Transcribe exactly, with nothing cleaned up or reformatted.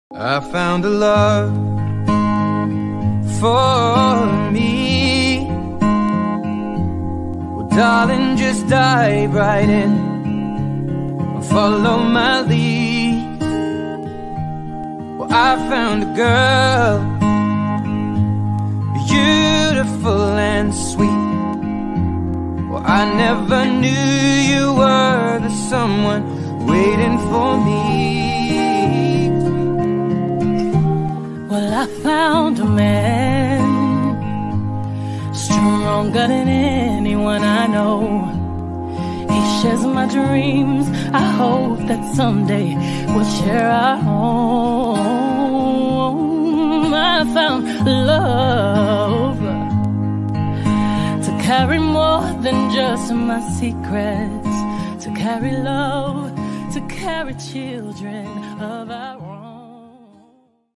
I found a love for me. Well, darling, just dive right in and follow my lead. Well, I found a girl, beautiful and sweet. Well, I never knew you were the someone waiting for me. Well, I found a man stronger than anyone I know. He shares my dreams. I hope that someday we'll share our home. I found love to carry more than just my secrets, to carry love, to carry children of our